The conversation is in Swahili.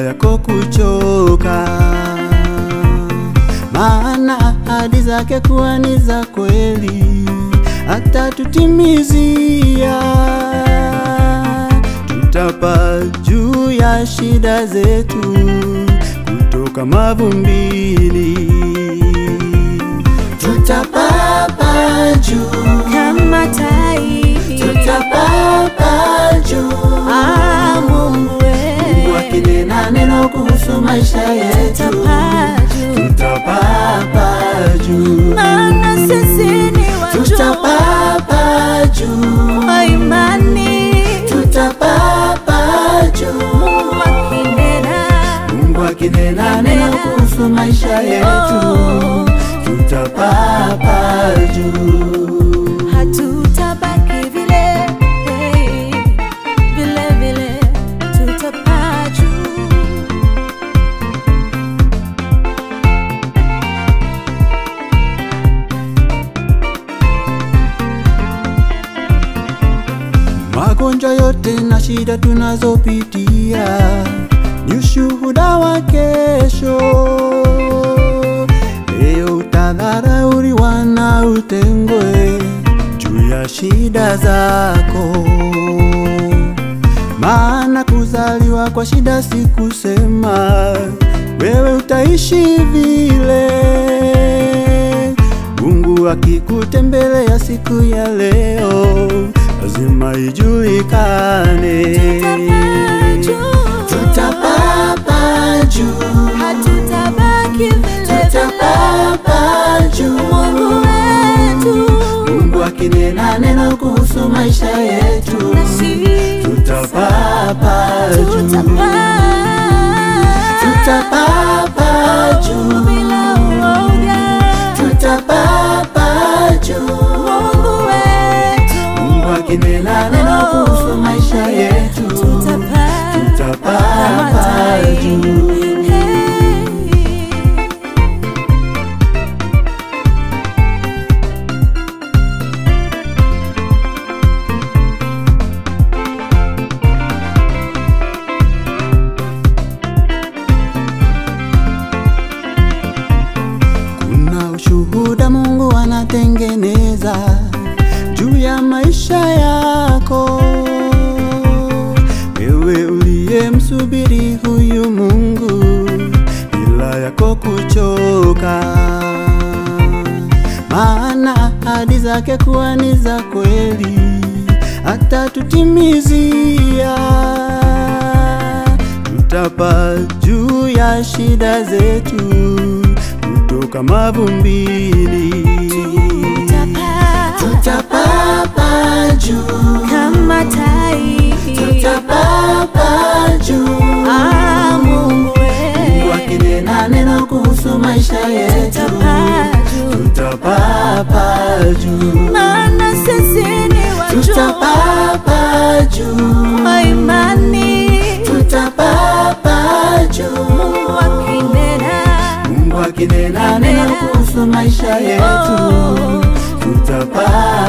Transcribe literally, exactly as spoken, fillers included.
yako kuchoka, maana ahadi zake kuwa ni za kweli, atatutimizia. Tutapaa juu ya shida zetu kutoka mavumbini, tutapaa juu kama tai, tutapaa juu. Ah, Mungu wewe, akinena neno kuhusu maisha yetu, tutapaa juu, maana sisi ni watu tutapaa juu wa imani, tutapaa juu. Mungu akinena, Mungu akinena neno kuhusu maisha yetu, tutapaa juu. hatutabaki vile vile vile, tutapaa juu. Magonjwa yote na shida tunazopitia ni ushuhuda wa kesho. Leo utadharauliwa na utengwe juu ya shida zako, maana kuzaliwa kwa shida si kusema wewe utaishi vile. Mungu akikutembelea siku ya leo, lazima ijulikane, tutapaa juu, Hatutabaki vile tutapaa juu. Mungu wetu, Mungu akinena neno kuhusu maisha yetu, nasi tutapaa juu, tutapaa juu bila uoga, tutapaa juu. Mungu wetu, Mungu akinena neno kuhusu maisha yetu, tutapaa juu. Kuna ushuhuda Mungu anatengeneza juu ya maisha yako, wewe uliyemsubiri huyu Mungu bila yako kuchoka, maana ahadi zake kuwa ni za kweli, atatutimizia. Tutapaa juu ya shida zetu kutoka mavumbini, tutapaa juu kama tai, tutapaa juu. Ah, Mungu wewe, Mungu akinena neno kuhusu maisha yetu, tutapaa juu, maana sisi ni watu tutapaa juu wa imani, tutapaa juu. Mungu akinena, Mungu akinena neno kuhusu maisha yetu, tutapaa